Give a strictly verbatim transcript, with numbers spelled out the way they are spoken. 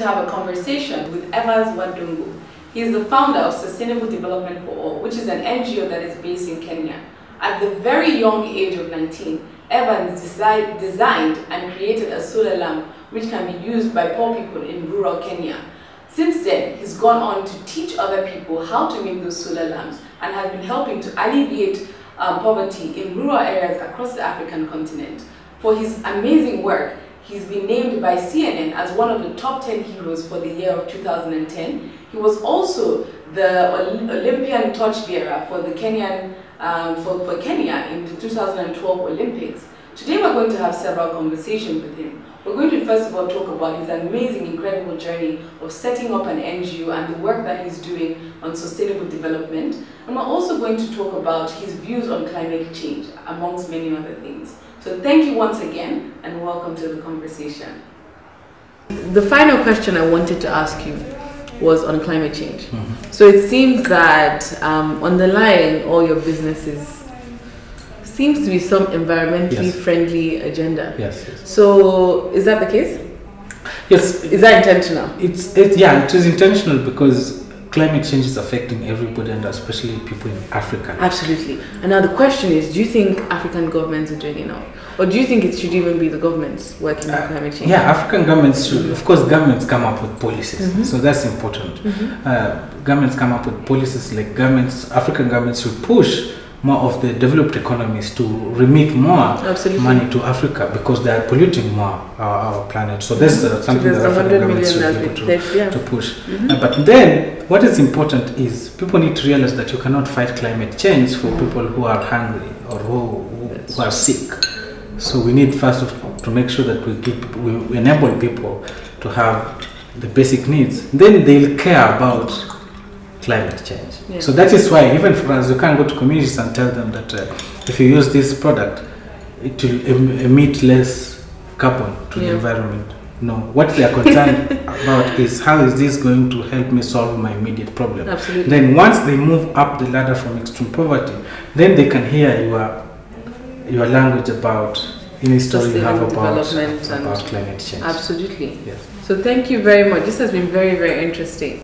have a conversation with Evans Wadongo. He is the founder of Sustainable Development for All, which is an N G O that is based in Kenya. At the very young age of nineteen, Evans decide, designed and created a solar lamp which can be used by poor people in rural Kenya. Since then, he's gone on to teach other people how to make those solar lamps and has been helping to alleviate um, poverty in rural areas across the African continent. For his amazing work, he's been named by C N N as one of the top ten heroes for the year of two thousand ten. He was also the Olympian torchbearer for the Kenyan um, for, for Kenya in the two thousand twelve Olympics. Today we're going to have several conversations with him. We're going to first of all talk about his amazing, incredible journey of setting up an N G O and the work that he's doing on sustainable development. And we're also going to talk about his views on climate change, amongst many other things. So thank you once again and welcome to the conversation. The final question I wanted to ask you was on climate change. Mm-hmm. So it seems that um, underlying all your businesses seems to be some environmentally yes. friendly agenda. Yes, yes. So is that the case? Yes. Is that intentional? It's it, yeah, it is intentional because climate change is affecting everybody and especially people in Africa. Absolutely. And now the question is, do you think African governments are doing enough? Or do you think it should even be the governments working on uh, climate change? Yeah, African governments should, of course, governments come up with policies. Mm-hmm. So that's important. Mm-hmm. uh, governments come up with policies like governments, African governments should push more of the developed economies to remit more Absolutely. money to Africa because they are polluting more our, our planet. So that's uh, something so that African governments should be able to, pledged, yeah. to push. Mm-hmm. uh, but then, what is important is people need to realize that you cannot fight climate change for mm-hmm. people who are hungry or who, who, who are sick. So we need first of, to make sure that we, keep, we enable people to have the basic needs. Then they'll care about climate change. Yeah. So that is why even for us, you can't go to communities and tell them that uh, if you use this product, it will em emit less carbon to yeah. the environment. No, what they are concerned about is how is this going to help me solve my immediate problem. Absolutely. Then once they move up the ladder from extreme poverty, then they can hear your your language about any story you have about, about climate change. Absolutely. Yes. So thank you very much. This has been very, very interesting.